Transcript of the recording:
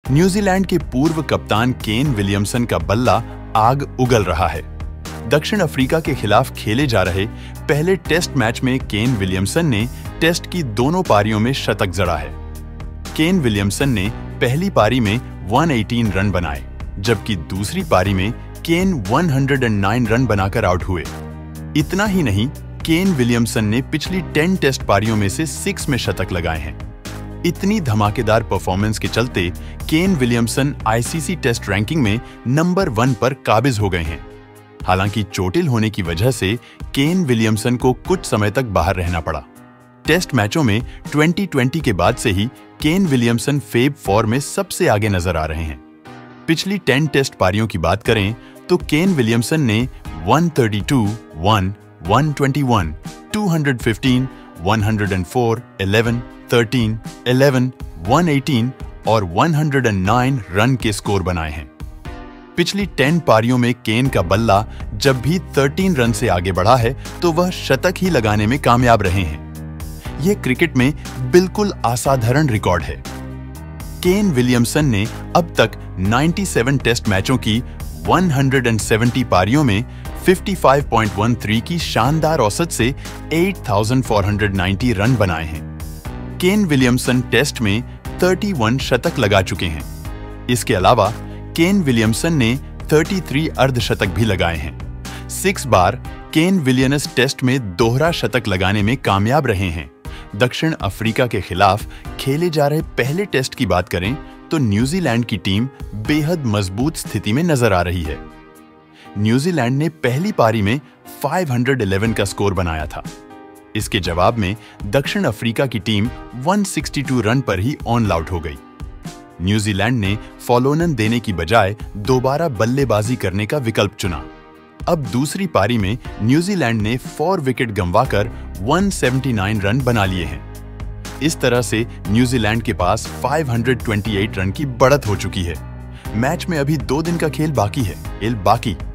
New Zealand के पूर्व कप्तान केन विलियमसन का बल्ला आग उगल रहा है। दक्षिण अफ्रीका के खिलाफ खेले जा रहे पहले टेस्ट मैच में केन विलियमसन ने टेस्ट की दोनों पारियों में शतक जड़ा है। केन विलियमसन ने पहली पारी में 118 रन बनाए, जबकि दूसरी पारी में केन 109 रन बनाकर आउट हुए। इतना ही नहीं, केन विलियमसन ने पिछली 10 टेस्ट पारियों में से 6 में शतक लगाए हैं। इतनी धमाकेदार परफॉर्मेंस के चलते Kane Williamson ICC test ranking में नंबर 1 पर काबिज हो गए हैं। हालांकि चोटिल होने की वजह से केन विलियमसन को कुछ समय तक बाहर रहना पड़ा। टेस्ट मैचों में 2020 के बाद से ही केन विलियमसन फेब 4 में सबसे आगे नजर आ रहे हैं। पिछली 10 टेस्ट पारियों की बात करें तो केन विलियमसन ने 132, 1, 121, 215, 104, 11, 13, 11, 118 और 109 रन के स्कोर बनाए हैं। पिछली 10 पारियों में केन का बल्ला जब भी 13 रन से आगे बढ़ा है तो वह शतक ही लगाने में कामयाब रहे हैं। यह क्रिकेट में बिल्कुल असाधारण रिकॉर्ड है। केन विलियमसन ने अब तक 97 टेस्ट मैचों की 170 पारियों में 55.13 की शानदार औसत से 8,490 रन बनाए हैं। केन विलियमसन टेस्ट में 31 शतक लगा चुके हैं। इसके अलावा केन विलियमसन ने 33 अर्धशतक भी लगाए हैं। 6 बार केन विलियमस टेस्ट में दोहरा शतक लगाने में कामयाब रहे हैं। दक्षिण अफ्रीका के खिलाफ खेले जा रहे पहले टेस्ट की बात करें तो न्यूजीलैंड की टीम बेहद मजबूत स्थिति में नजर आ रही है। न्यूजीलैंड ने पहली पारी में 511 का स्कोर बनाया था। इसके जवाब में दक्षिण अफ्रीका की टीम 162 रन पर ही ऑन आउट हो गई। न्यूजीलैंड ने फॉलोनन देने की बजाय दोबारा बल्लेबाजी करने का विकल्प चुना। अब दूसरी पारी में न्यूजीलैंड ने 4 विकेट गंवाकर 179 रन बना लिए हैं। इस तरह से न्यूजीलैंड के पास 528 रन की बढ़त हो चुकी है। मैच में अभी 2 दिन का खेल बाकी है।